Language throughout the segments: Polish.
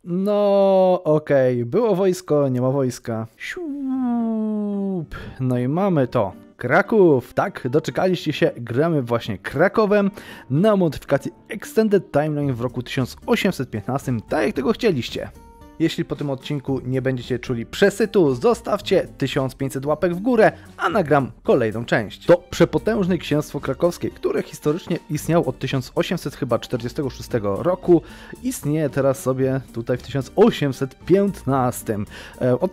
No, okej, było wojsko, nie ma wojska. Siup. No i mamy to. Kraków, tak, doczekaliście się, gramy właśnie Krakowem na modyfikacji Extended Timeline w roku 1815, tak jak tego chcieliście. Jeśli po tym odcinku nie będziecie czuli przesytu, zostawcie 1500 łapek w górę, a nagram kolejną część. To przepotężne księstwo krakowskie, które historycznie istniało od 1846 roku, istnieje teraz sobie tutaj w 1815. Od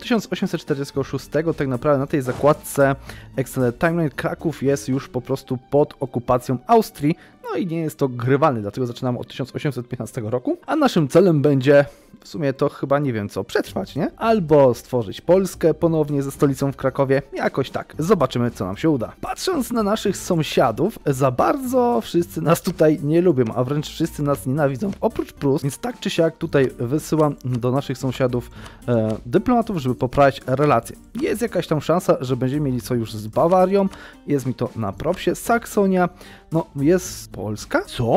1846 tak naprawdę na tej zakładce Extended Timeline Kraków jest już po prostu pod okupacją Austrii, no i nie jest to grywalny, dlatego zaczynamy od 1815 roku, a naszym celem będzie w sumie to chyba nie wiem co, przetrwać, nie? Albo stworzyć Polskę ponownie ze stolicą w Krakowie, jakoś tak. Zobaczymy, co nam się uda. Patrząc na naszych sąsiadów, za bardzo wszyscy nas tutaj nie lubią, a wręcz wszyscy nas nienawidzą, oprócz Prus, więc tak czy siak tutaj wysyłam do naszych sąsiadów dyplomatów, żeby poprawić relacje. Jest jakaś tam szansa, że będziemy mieli sojusz z Bawarią, jest mi to na propsie. Saksonia, no jest Polska? Co?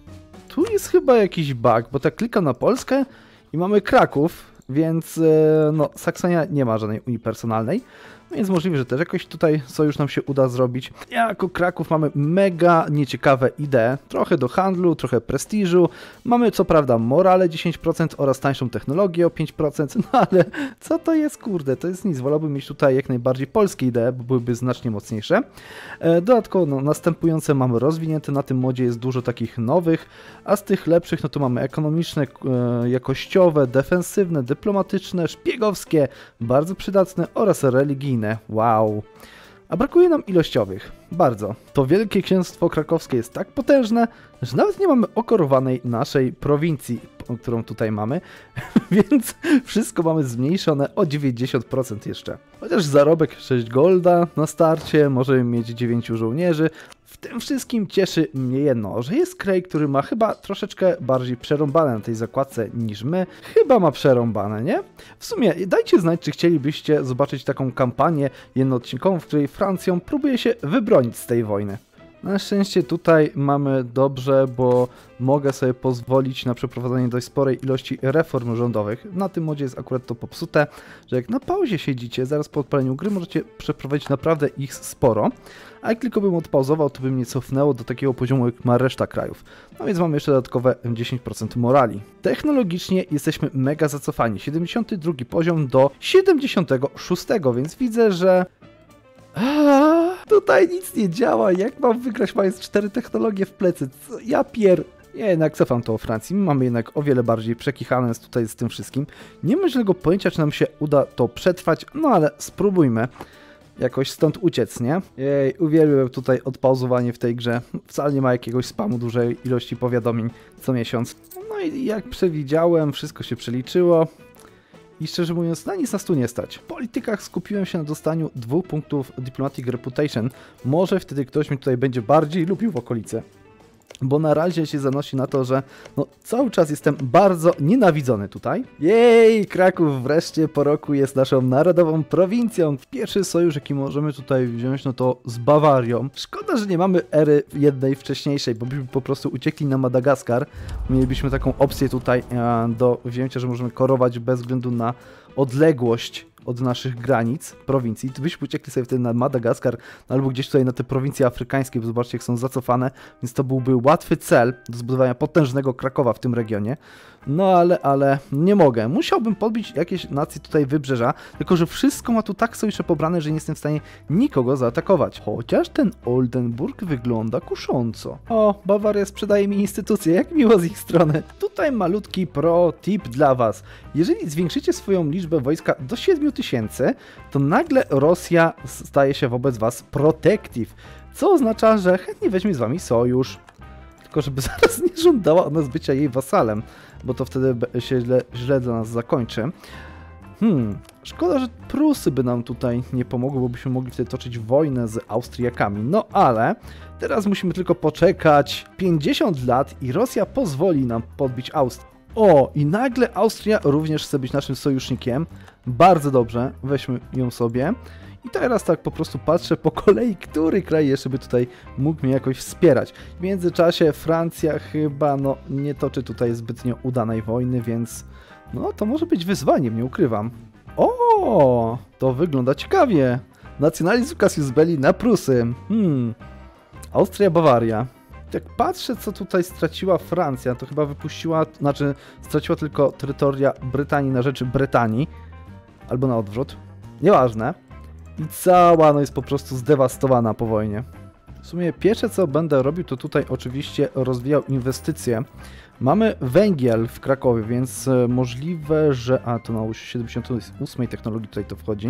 Tu jest chyba jakiś bug, bo tak klikam na Polskę i mamy Kraków, więc no, Saksonia nie ma żadnej unii personalnej, więc możliwe, że też jakoś tutaj sojusz nam się uda zrobić. Jako Kraków mamy mega nieciekawe idee, trochę do handlu, trochę prestiżu, mamy co prawda morale 10% oraz tańszą technologię o 5%, no ale co to jest, kurde, to jest nic, wolałbym mieć tutaj jak najbardziej polskie idee, bo byłyby znacznie mocniejsze. Dodatkowo no, następujące mamy rozwinięte, na tym modzie jest dużo takich nowych, a z tych lepszych no to mamy ekonomiczne, jakościowe, defensywne, dyplomatyczne, szpiegowskie, bardzo przydatne oraz religijne. Wow. A brakuje nam ilościowych. Bardzo. To Wielkie Księstwo Krakowskie jest tak potężne, że nawet nie mamy okorowanej naszej prowincji, którą tutaj mamy, więc wszystko mamy zmniejszone o 90% jeszcze. Chociaż zarobek 6 golda na starcie, możemy mieć 9 żołnierzy. W tym wszystkim cieszy mnie jedno, że jest kraj, który ma chyba troszeczkę bardziej przerąbane na tej zakładce niż my. Chyba ma przerąbane, nie? W sumie dajcie znać, czy chcielibyście zobaczyć taką kampanię jednoodcinkową, w której Francją próbuje się wybronić z tej wojny. Na szczęście tutaj mamy dobrze, bo mogę sobie pozwolić na przeprowadzenie dość sporej ilości reform rządowych. Na tym modzie jest akurat to popsute, że jak na pauzie siedzicie, zaraz po odpaleniu gry możecie przeprowadzić naprawdę ich sporo. A jak tylko bym odpauzował, to by mnie cofnęło do takiego poziomu, jak ma reszta krajów. No więc mamy jeszcze dodatkowe 10% morali. Technologicznie jesteśmy mega zacofani. 72 poziom do 76, więc widzę, że tutaj nic nie działa. Jak mam wygrać, mając 4 technologie w plecy? Ja jednak cofam to o Francji. Mamy jednak o wiele bardziej przekichane tutaj z tym wszystkim. Nie mam żadnego pojęcia, czy nam się uda to przetrwać, no ale spróbujmy jakoś stąd uciec, nie? Jej, uwielbiam tutaj odpauzowanie w tej grze. Wcale nie ma jakiegoś spamu dużej ilości powiadomień co miesiąc. No i jak przewidziałem, wszystko się przeliczyło. I szczerze mówiąc, na nic nas tu nie stać. W politykach skupiłem się na dostaniu 2 punktów Diplomatic Reputation. Może wtedy ktoś mi tutaj będzie bardziej lubił w okolicy. Bo na razie się zanosi na to, że no, cały czas jestem bardzo nienawidzony tutaj. Jej, Kraków wreszcie po roku jest naszą narodową prowincją. Pierwszy sojusz, jaki możemy tutaj wziąć, no to z Bawarią. Szkoda, że nie mamy ery jednej wcześniejszej, bo byśmy po prostu uciekli na Madagaskar. Mielibyśmy taką opcję tutaj do wzięcia, że możemy korować bez względu na odległość od naszych granic, prowincji. To byśmy uciekli sobie wtedy na Madagaskar, albo gdzieś tutaj na te prowincje afrykańskie, bo zobaczcie, jak są zacofane, więc to byłby łatwy cel do zbudowania potężnego Krakowa w tym regionie. No ale nie mogę. Musiałbym podbić jakieś nacje tutaj wybrzeża, tylko że wszystko ma tu tak sojusze pobrane, że nie jestem w stanie nikogo zaatakować. Chociaż ten Oldenburg wygląda kusząco. O, Bawaria sprzedaje mi instytucje, jak miło z ich strony. Tutaj malutki pro tip dla was. Jeżeli zwiększycie swoją liczbę wojska do 7000, to nagle Rosja staje się wobec was protective, co oznacza, że chętnie weźmie z wami sojusz. Tylko żeby zaraz nie żądała od nas bycia jej wasalem, bo to wtedy się źle dla nas zakończy. Szkoda, że Prusy by nam tutaj nie pomogły, bo byśmy mogli wtedy toczyć wojnę z Austriakami. No ale teraz musimy tylko poczekać 50 lat i Rosja pozwoli nam podbić Austrię. O, i nagle Austria również chce być naszym sojusznikiem. Bardzo dobrze, weźmy ją sobie. I teraz tak po prostu patrzę po kolei, który kraj jeszcze by tutaj mógł mnie jakoś wspierać. W międzyczasie Francja chyba nie toczy tutaj zbytnio udanej wojny, więc No, to może być wyzwaniem, nie ukrywam. O, to wygląda ciekawie. Nacjonalizm Cassius Belli na Prusy. Austria, Bawaria. Jak patrzę, co tutaj straciła Francja, to chyba wypuściła, znaczy straciła tylko terytoria Brytanii na rzecz Brytanii. Albo na odwrót. Nieważne. I cała no jest po prostu zdewastowana po wojnie. W sumie pierwsze, co będę robił, to tutaj oczywiście rozwijał inwestycje. Mamy węgiel w Krakowie, więc możliwe, że... A, to na 78 technologii tutaj to wchodzi.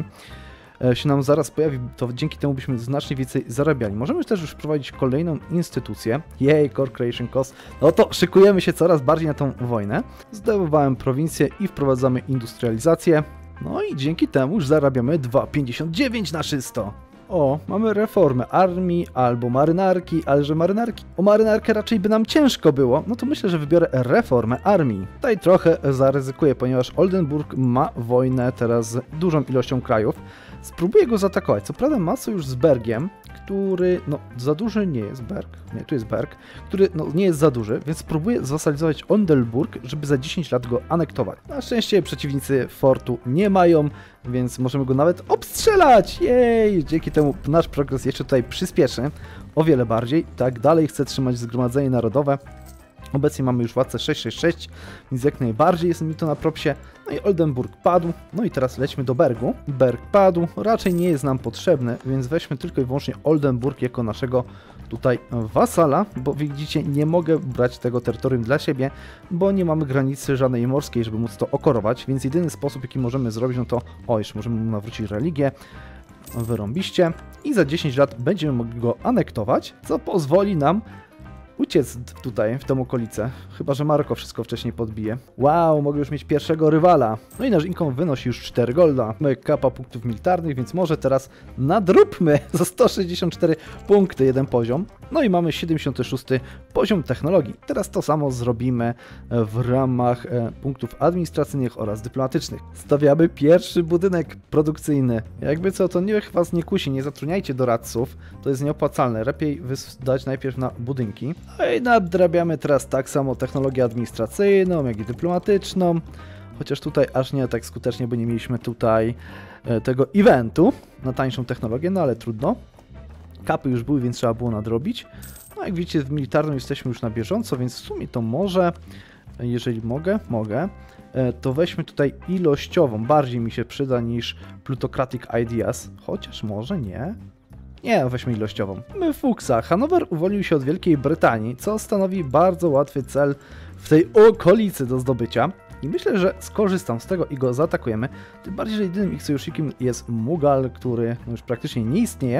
Się nam zaraz pojawi, to dzięki temu byśmy znacznie więcej zarabiali. Możemy też już wprowadzić kolejną instytucję. Jej, Core Creation Cost. No to szykujemy się coraz bardziej na tą wojnę. Zdewowałem prowincję i wprowadzamy industrializację. No i dzięki temu już zarabiamy 2,59 na czysto. O, mamy reformę armii albo marynarki, ale że marynarki... O marynarkę raczej by nam ciężko było, no to myślę, że wybiorę reformę armii. Tutaj trochę zaryzykuję, ponieważ Oldenburg ma wojnę teraz z dużą ilością krajów. Spróbuję go zaatakować. Co prawda ma sojusz z Bergiem, który, no, za duży nie jest Berg. Nie, tu jest Berg, który, no, nie jest za duży, więc spróbuję zwasalizować Oldenburg, żeby za 10 lat go anektować. Na szczęście przeciwnicy fortu nie mają, więc możemy go nawet obstrzelać! Jej! Dzięki temu nasz progres jeszcze tutaj przyspieszy o wiele bardziej. Tak, dalej chcę trzymać Zgromadzenie Narodowe. Obecnie mamy już władcę 666, więc jak najbardziej jest mi to na propsie. No i Oldenburg padł, no i teraz lećmy do Bergu. Berg padł, raczej nie jest nam potrzebny, więc weźmy tylko i wyłącznie Oldenburg jako naszego tutaj wasala, bo widzicie, nie mogę brać tego terytorium dla siebie, bo nie mamy granicy żadnej morskiej, żeby móc to okorować, więc jedyny sposób, jaki możemy zrobić, no to, o, jeszcze możemy mu nawrócić religię, wyrąbiście i za 10 lat będziemy mogli go anektować, co pozwoli nam uciec tutaj, w tę okolicę. Chyba że Maroko wszystko wcześniej podbije. Wow, mogę już mieć pierwszego rywala. No i nasz income wynosi już 4 golda. Mamy kapa punktów militarnych, więc może teraz nadróbmy za 164 punkty jeden poziom. No i mamy 76 poziom technologii. Teraz to samo zrobimy w ramach punktów administracyjnych oraz dyplomatycznych. Stawiamy pierwszy budynek produkcyjny. Jakby co, to niech was nie kusi, nie zatrudniajcie doradców. To jest nieopłacalne. Lepiej wydać najpierw na budynki. No i nadrabiamy teraz tak samo technologię administracyjną, jak i dyplomatyczną. Chociaż tutaj aż nie tak skutecznie, bo nie mieliśmy tutaj tego eventu na tańszą technologię, no ale trudno. Kapy już były, więc trzeba było nadrobić. No jak widzicie, w militarnym jesteśmy już na bieżąco, więc w sumie to może, jeżeli mogę, to weźmy tutaj ilościową. Bardziej mi się przyda niż Plutocratic Ideas, chociaż może nie. Nie, weźmy ilościową. My fuksa. Hanower uwolnił się od Wielkiej Brytanii, co stanowi bardzo łatwy cel w tej okolicy do zdobycia. I myślę, że skorzystam z tego i go zaatakujemy. Tym bardziej, że jedynym ich sojusznikiem jest Mughal, który już praktycznie nie istnieje.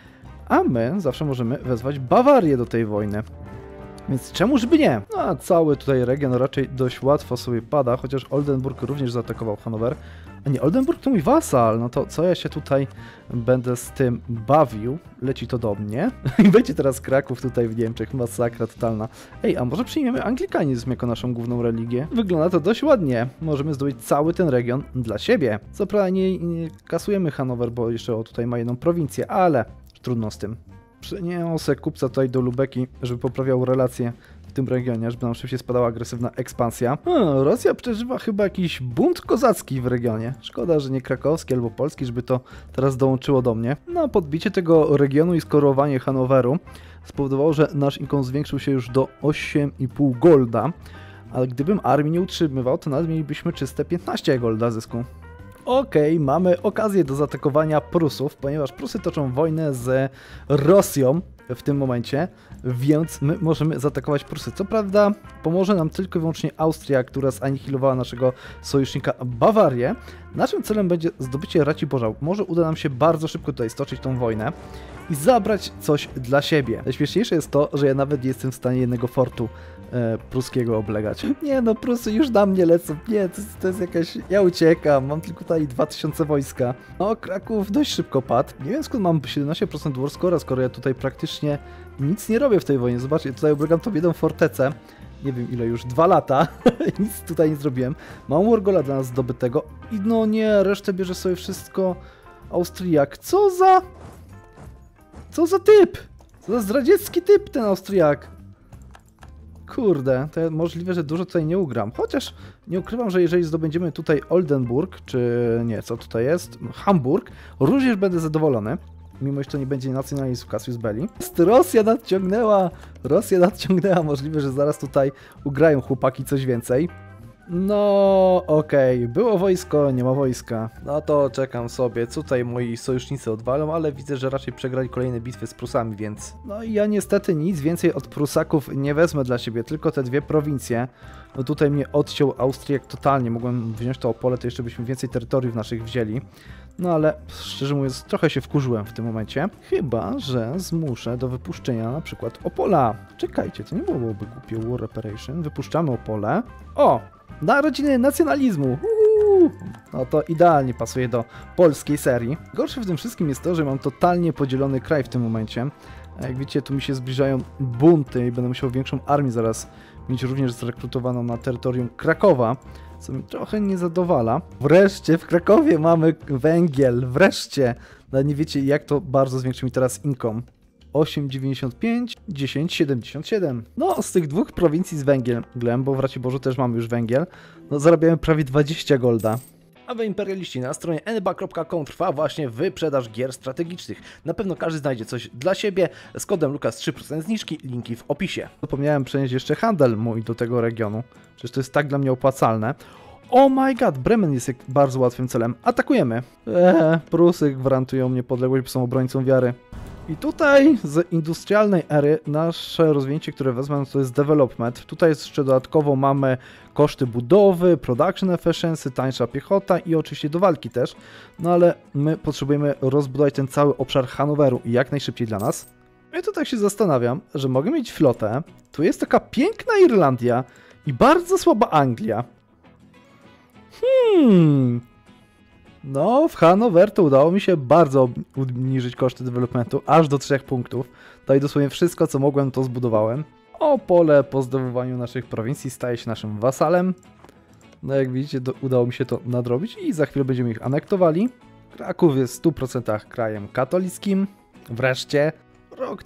A my zawsze możemy wezwać Bawarię do tej wojny. Więc czemuż by nie? No a cały tutaj region raczej dość łatwo sobie pada, chociaż Oldenburg również zaatakował Hanower. A nie, Oldenburg to mój wasal, no to co ja się tutaj będę z tym bawił? Leci to do mnie. I będzie teraz Kraków tutaj w Niemczech, masakra totalna. Ej, a może przyjmiemy anglikanizm jako naszą główną religię? Wygląda to dość ładnie. Możemy zdobyć cały ten region dla siebie. Co prawda nie kasujemy Hanower, bo jeszcze tutaj ma jedną prowincję, ale trudno z tym. Przeniosę kupca tutaj do Lubeki, żeby poprawiał relacje w tym regionie, żeby nam szybciej spadała agresywna ekspansja. Rosja przeżywa chyba jakiś bunt kozacki w regionie. Szkoda, że nie krakowski albo polski, żeby to teraz dołączyło do mnie. No, podbicie tego regionu i skorowanie Hanoweru spowodowało, że nasz income zwiększył się już do 8,5 golda. Ale gdybym armii nie utrzymywał, to nawet mielibyśmy czyste 15 golda zysku. Okej, mamy okazję do zaatakowania Prusów, ponieważ Prusy toczą wojnę z Rosją w tym momencie, więc my możemy zaatakować Prusy. Co prawda pomoże nam tylko i wyłącznie Austria, która zanihilowała naszego sojusznika Bawarię. Naszym celem będzie zdobycie Raciborza. Może uda nam się bardzo szybko tutaj stoczyć tą wojnę i zabrać coś dla siebie. Najśmieszniejsze jest to, że ja nawet nie jestem w stanie jednego fortu pruskiego oblegać. Nie no, Prusy już na mnie lecą. Nie, to jest jakaś... Ja uciekam, mam tylko tutaj 2000 wojska. No, Kraków dość szybko padł. Nie wiem skąd mam 17% war score'a, skoro ja tutaj praktycznie nic nie robię w tej wojnie. Zobaczcie, tutaj oblegam tą jedną fortecę. Nie wiem ile już, 2 lata. Nic tutaj nie zrobiłem. Mam Wargola dla nas zdobytego. I no nie, resztę bierze sobie wszystko Austriak. Co za typ? Co za zdradziecki typ ten Austriak? Kurde, to możliwe, że dużo tutaj nie ugram. Chociaż nie ukrywam, że jeżeli zdobędziemy tutaj Oldenburg, czy nie, co tutaj jest? Hamburg, również będę zadowolony. Mimo, że to nie będzie nacjonalizm Cassius Belli. Rosja nadciągnęła! Rosja nadciągnęła. Możliwe, że zaraz tutaj ugrają chłopaki coś więcej. No, okej. Było wojsko, nie ma wojska. No to czekam sobie. Tutaj moi sojusznicy odwalą, ale widzę, że raczej przegrali kolejne bitwy z Prusami, więc... No i ja niestety nic więcej od Prusaków nie wezmę dla siebie, tylko te dwie prowincje. No tutaj mnie odciął Austriak totalnie. Mogłem wziąć to Opole, to jeszcze byśmy więcej terytoriów naszych wzięli. No ale szczerze mówiąc, trochę się wkurzyłem w tym momencie. Chyba że zmuszę do wypuszczenia na przykład Opola. Czekajcie, to nie byłoby głupie. War Reparation. Wypuszczamy Opole. O! Narodziny nacjonalizmu! No to idealnie pasuje do polskiej serii. Gorsze w tym wszystkim jest to, że mam totalnie podzielony kraj w tym momencie. A jak widzicie, tu mi się zbliżają bunty i będę musiał większą armię zaraz mieć również zrekrutowaną na terytorium Krakowa, co mi trochę nie zadowala. Wreszcie w Krakowie mamy węgiel, wreszcie! No nie wiecie, jak to bardzo zwiększy mi teraz income. 8,95, 10,77. No, z tych dwóch prowincji z węglem, bo w Raciborzu też mamy już węgiel, no zarabiamy prawie 20 golda. A wy imperialiści, na stronie nba.com trwa właśnie wyprzedaż gier strategicznych. Na pewno każdy znajdzie coś dla siebie. Z kodem Lukas 3% zniżki, linki w opisie. Zapomniałem przenieść jeszcze handel mój do tego regionu. Przecież to jest tak dla mnie opłacalne. Oh my god, Bremen jest bardzo łatwym celem. Atakujemy. Prusy gwarantują niepodległość, bo są obrońcą wiary. I tutaj z industrialnej ery nasze rozwinięcie, które wezmę, to jest development. Tutaj jeszcze dodatkowo mamy koszty budowy, production efficiency, tańsza piechota i oczywiście do walki też. No ale my potrzebujemy rozbudować ten cały obszar Hanoweru i jak najszybciej dla nas. Ja to tak się zastanawiam, że mogę mieć flotę, tu jest taka piękna Irlandia i bardzo słaba Anglia. No, w Hanower to udało mi się bardzo obniżyć koszty developmentu, aż do 3 punktów. Tutaj dosłownie wszystko, co mogłem, to zbudowałem. Opole po zdobywaniu naszych prowincji staje się naszym wasalem. No jak widzicie, udało mi się to nadrobić i za chwilę będziemy ich anektowali. Kraków jest w 100% krajem katolickim. Wreszcie. Rok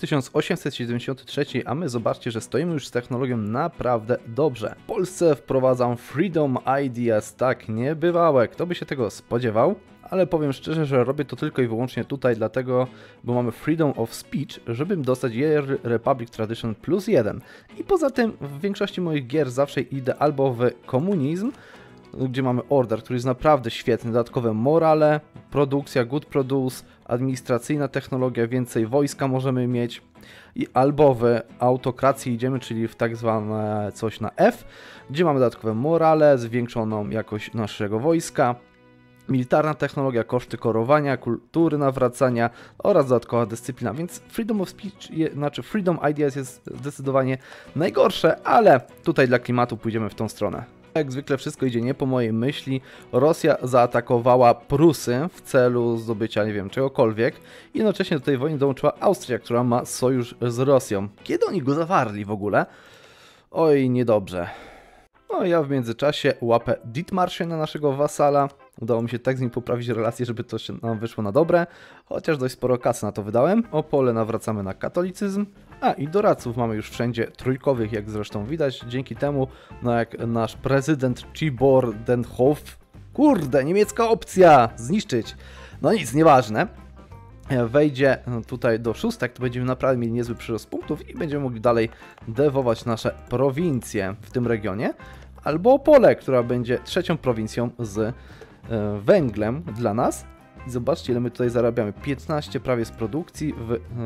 1873, a my zobaczcie, że stoimy już z technologią naprawdę dobrze. W Polsce wprowadzam Freedom Ideas, tak niebywałe, kto by się tego spodziewał? Ale powiem szczerze, że robię to tylko i wyłącznie tutaj dlatego, bo mamy Freedom of Speech, żeby dostać Year Republic Tradition +1. I poza tym w większości moich gier zawsze idę albo w komunizm, gdzie mamy Order, który jest naprawdę świetny, dodatkowe morale, produkcja, good produce, administracyjna technologia, więcej wojska możemy mieć, i albo w autokrację idziemy, czyli w tak zwane coś na F, gdzie mamy dodatkowe morale, zwiększoną jakość naszego wojska, militarna technologia, koszty korowania, kultury nawracania oraz dodatkowa dyscyplina, więc Freedom of Speech, Freedom Ideas jest zdecydowanie najgorsze, ale tutaj dla klimatu pójdziemy w tą stronę. Jak zwykle wszystko idzie nie po mojej myśli. Rosja zaatakowała Prusy w celu zdobycia, nie wiem, czegokolwiek. I jednocześnie do tej wojny dołączyła Austria, która ma sojusz z Rosją. Kiedy oni go zawarli w ogóle? Oj, niedobrze. No ja w międzyczasie łapę Ditmarsza na naszego wasala. Udało mi się tak z nim poprawić relacje, żeby to się nam wyszło na dobre. Chociaż dość sporo kasy na to wydałem. Opole nawracamy na katolicyzm. A i doradców mamy już wszędzie trójkowych, jak zresztą widać. Dzięki temu, no jak nasz prezydent Tibor Denhoff, kurde, niemiecka opcja, zniszczyć. No nic, nieważne. Wejdzie tutaj do szóstek, to będziemy naprawdę mieli niezły przyrost punktów i będziemy mogli dalej dewować nasze prowincje w tym regionie. Albo Opole, która będzie trzecią prowincją z węglem dla nas. I zobaczcie, ile my tutaj zarabiamy. 15 prawie z produkcji,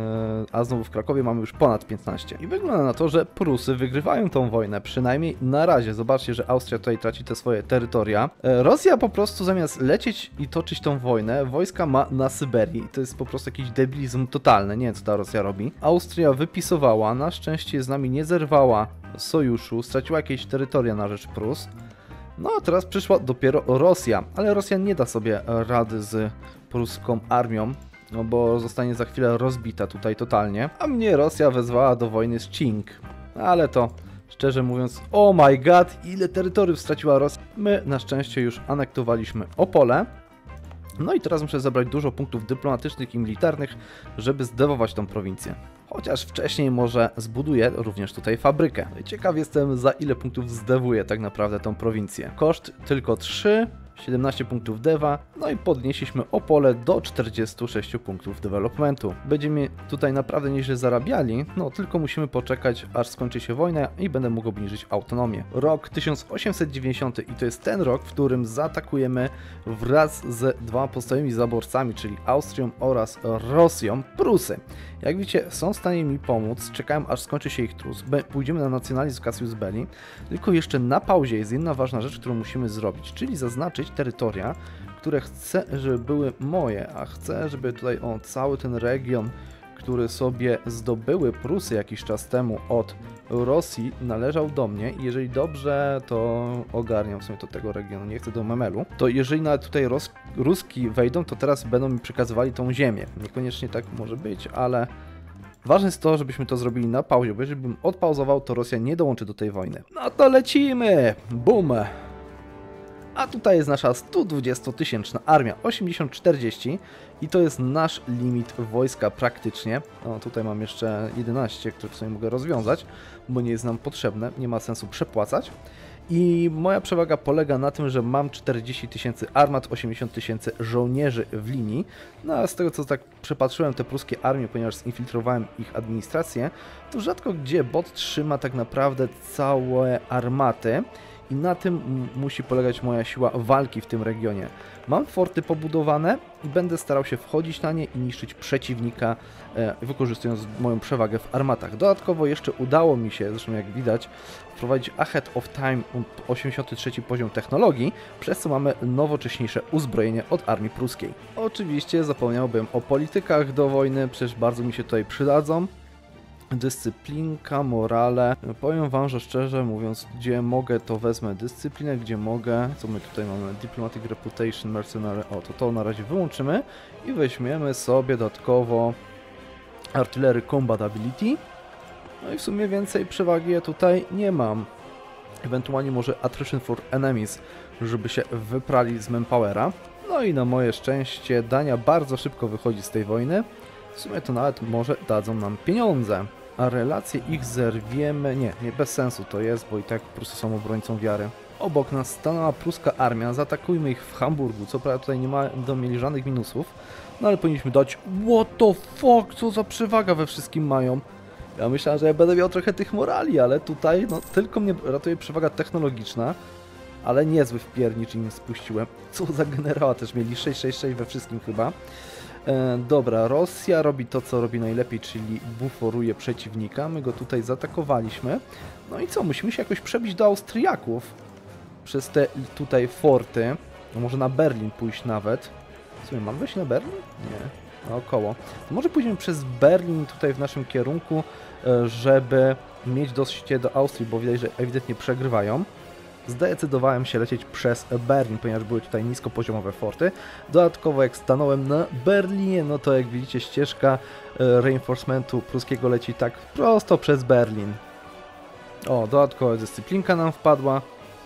a znowu w Krakowie mamy już ponad 15. I wygląda na to, że Prusy wygrywają tą wojnę, przynajmniej na razie. Zobaczcie, że Austria tutaj traci te swoje terytoria. Rosja po prostu zamiast lecieć i toczyć tą wojnę, wojska ma na Syberii. I to jest po prostu jakiś debilizm totalny, nie wiem co ta Rosja robi. Austria wypisowała, na szczęście z nami nie zerwała sojuszu, straciła jakieś terytoria na rzecz Prus. No a teraz przyszła dopiero Rosja, ale Rosja nie da sobie rady z pruską armią, no bo zostanie za chwilę rozbita tutaj totalnie. A mnie Rosja wezwała do wojny z Qing, ale to szczerze mówiąc, oh my god, ile terytoriów straciła Rosja. My na szczęście już anektowaliśmy Opole No i teraz muszę zebrać dużo punktów dyplomatycznych i militarnych, żeby zdewować tą prowincję. Chociaż wcześniej może zbuduję również tutaj fabrykę. Ciekaw jestem, za ile punktów zdewuję tak naprawdę tą prowincję. Koszt tylko 3, 17 punktów dewa, no i podnieśliśmy Opole do 46 punktów developmentu. Będziemy tutaj naprawdę nieźle zarabiali, no tylko musimy poczekać, aż skończy się wojna i będę mógł obniżyć autonomię. Rok 1890 i to jest ten rok, w którym zaatakujemy wraz z dwoma pozostałymi zaborcami, czyli Austrią oraz Rosją, Prusy. Jak widzicie, są w stanie mi pomóc, czekałem aż skończy się ich trus, pójdziemy na nacjonalizm Cassius Belli, tylko jeszcze na pauzie jest jedna ważna rzecz, którą musimy zrobić, czyli zaznaczyć terytoria, które chcę, żeby były moje, a chcę, żeby tutaj cały ten region, który sobie zdobyły Prusy jakiś czas temu od Rosji, należał do mnie i jeżeli dobrze to ogarniam w sumie do tego regionu, nie chcę do Memelu, to jeżeli nawet tutaj Ruski wejdą, to teraz będą mi przekazywali tą ziemię. Niekoniecznie tak może być, ale ważne jest to, żebyśmy to zrobili na pauzie, bo jeżeli bym odpauzował, to Rosja nie dołączy do tej wojny. No to lecimy! Bum! A tutaj jest nasza 120-tysięczna armia, 80-40 i to jest nasz limit wojska praktycznie. O, tutaj mam jeszcze 11, które w sumie mogę rozwiązać, bo nie jest nam potrzebne, nie ma sensu przepłacać. I moja przewaga polega na tym, że mam 40 tysięcy armat, 80 tysięcy żołnierzy w linii. No a z tego co tak przepatrzyłem te pruskie armie, ponieważ zinfiltrowałem ich administrację, to rzadko gdzie bot trzyma tak naprawdę całe armaty. I na tym musi polegać moja siła walki w tym regionie. Mam forty pobudowane i będę starał się wchodzić na nie i niszczyć przeciwnika, wykorzystując moją przewagę w armatach. Dodatkowo jeszcze udało mi się, zresztą jak widać, wprowadzić Ahead of Time 83 poziom technologii, przez co mamy nowocześniejsze uzbrojenie od armii pruskiej. Oczywiście zapomniałbym o politykach do wojny, przecież bardzo mi się tutaj przydadzą. Dyscyplinka, morale. Powiem wam, że szczerze mówiąc, gdzie mogę, to wezmę dyscyplinę, gdzie mogę. Co my tutaj mamy? Diplomatic Reputation, Mercenary. O, to na razie wyłączymy i weźmiemy sobie dodatkowo Artillery Combat Ability. No i w sumie więcej przewagi ja tutaj nie mam. Ewentualnie może Attrition for Enemies, żeby się wyprali z Manpowera. No i na moje szczęście Dania bardzo szybko wychodzi z tej wojny. W sumie to nawet może dadzą nam pieniądze. A relacje ich zerwiemy... Nie, bez sensu to jest, bo i tak Prusy są obrońcą wiary. Obok nas stanęła pruska armia, zaatakujmy ich w Hamburgu. Co prawda tutaj nie będą mieli żadnych minusów, no ale powinniśmy dać... What the fuck, co za przewaga we wszystkim mają. Ja myślałem, że ja będę miał trochę tych morali, ale tutaj no tylko mnie ratuje przewaga technologiczna. Ale niezły wpiernicz im spuściłem. Co za generała, też mieli 666 we wszystkim chyba. Dobra, Rosja robi to, co robi najlepiej, czyli buforuje przeciwnika. My go tutaj zaatakowaliśmy. No i co, musimy się jakoś przebić do Austriaków przez te tutaj forty. No może na Berlin pójść nawet. W sumie mam wejść na Berlin? Nie, naokoło. To może pójdziemy przez Berlin tutaj w naszym kierunku, żeby mieć dosyć do Austrii, bo widać, że ewidentnie przegrywają. Zdecydowałem się lecieć przez Berlin, ponieważ były tutaj niskopoziomowe forty. Dodatkowo jak stanąłem na Berlinie, no to jak widzicie ścieżka reinforcementu pruskiego leci tak prosto przez Berlin. O, dodatkowa dyscyplinka nam wpadła.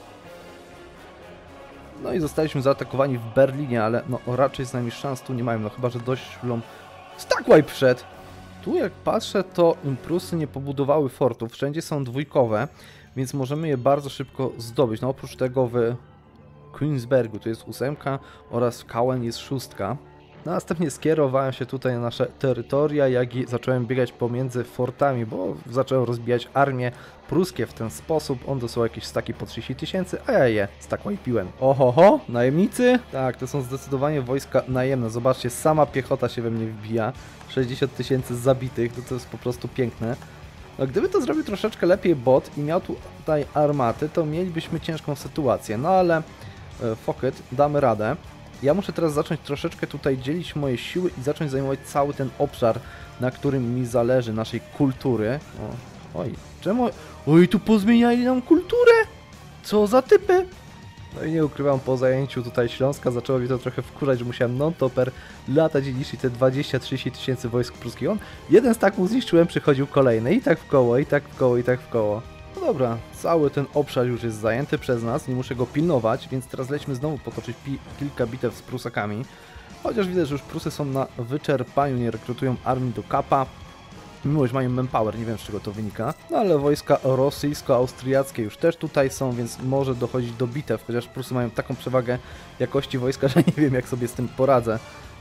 No i zostaliśmy zaatakowani w Berlinie, ale no raczej z nami szans tu nie mają, no chyba, że doślą... Stackwipe wszedł! Tu jak patrzę, to Prusy nie pobudowały fortów, wszędzie są dwójkowe, więc możemy je bardzo szybko zdobyć. No oprócz tego w Königsbergu to jest 8 oraz w Kauen jest 6. Następnie skierowałem się tutaj na nasze terytoria, jak i zacząłem biegać pomiędzy fortami, bo zacząłem rozbijać armię pruskie w ten sposób. On dostał jakieś staki po 30 tysięcy, a ja je stackwipiłem. Ohoho, najemnicy? Tak, to są zdecydowanie wojska najemne. Zobaczcie, sama piechota się we mnie wbija. 60 tysięcy zabitych, to jest po prostu piękne. No, gdyby to zrobił troszeczkę lepiej bot i miał tutaj armaty, to mielibyśmy ciężką sytuację. No ale fuck it, damy radę. Ja muszę teraz zacząć troszeczkę tutaj dzielić moje siły i zacząć zajmować cały ten obszar, na którym mi zależy, naszej kultury. O, oj, czemu? Oj, tu pozmieniali nam kulturę! Co za typy! No i nie ukrywam, po zajęciu tutaj Śląska zaczęło mnie to trochę wkurzać, że musiałem non-topper latać i niszczyć te 20-30 tysięcy wojsk pruskich. Jeden z taków zniszczyłem, przychodził kolejny i tak w koło, i tak w koło, i tak w koło. No dobra, cały ten obszar już jest zajęty przez nas, nie muszę go pilnować, więc teraz lećmy znowu potoczyć kilka bitew z Prusakami. Chociaż widzę, że już Prusy są na wyczerpaniu, nie rekrutują armii do kapa. Mimo, że mają manpower, nie wiem z czego to wynika. No ale wojska rosyjsko-austriackie już też tutaj są, więc może dochodzić do bitew, chociaż Prusy mają taką przewagę jakości wojska, że nie wiem jak sobie z tym poradzę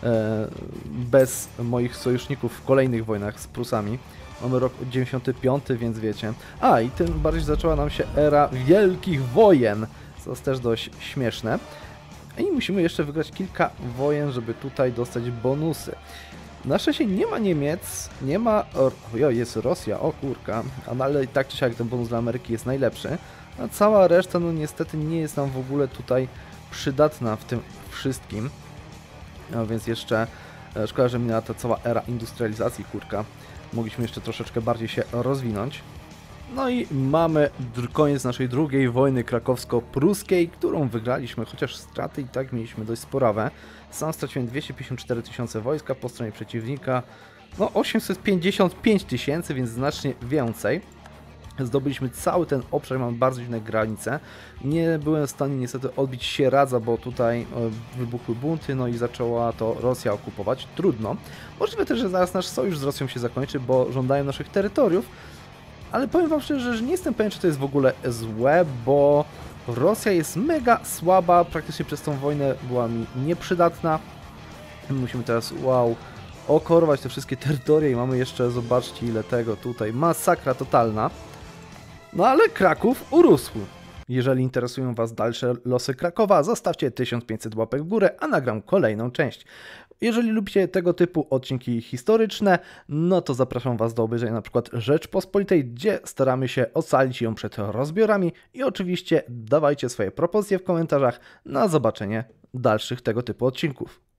bez moich sojuszników w kolejnych wojnach z Prusami. Mamy rok 95, więc wiecie. A i tym bardziej zaczęła nam się era wielkich wojen, co jest też dość śmieszne. I musimy jeszcze wygrać kilka wojen, żeby tutaj dostać bonusy. Na szczęście nie ma Niemiec, nie ma... jest Rosja, o kurka, ale i tak czy siak ten bonus dla Ameryki jest najlepszy. A cała reszta no niestety nie jest nam w ogóle tutaj przydatna w tym wszystkim. A więc jeszcze szkoda, że minęła ta cała era industrializacji, kurka. Mogliśmy jeszcze troszeczkę bardziej się rozwinąć. No i mamy koniec naszej drugiej wojny krakowsko-pruskiej, którą wygraliśmy, chociaż straty i tak mieliśmy dość sporawe. Sam straciłem 254 tysiące wojska po stronie przeciwnika, no 855 tysięcy, więc znacznie więcej. Zdobyliśmy cały ten obszar, mamy bardzo dziwne granice. Nie byłem w stanie niestety odbić Sieradza, bo tutaj wybuchły bunty, no i zaczęła to Rosja okupować. Trudno. Możliwe też, że zaraz nasz sojusz z Rosją się zakończy, bo żądają naszych terytoriów. Ale powiem wam szczerze, że nie jestem pewien, czy to jest w ogóle złe, bo Rosja jest mega słaba, praktycznie przez tą wojnę była mi nieprzydatna. Musimy teraz, okorować te wszystkie terytoria i mamy jeszcze, zobaczcie ile tego tutaj, masakra totalna. No ale Kraków urósł. Jeżeli interesują was dalsze losy Krakowa, zostawcie 1500 łapek w górę, a nagram kolejną część. Jeżeli lubicie tego typu odcinki historyczne, no to zapraszam was do obejrzenia na przykład Rzeczpospolitej, gdzie staramy się ocalić ją przed rozbiorami i oczywiście dawajcie swoje propozycje w komentarzach na zobaczenie dalszych tego typu odcinków.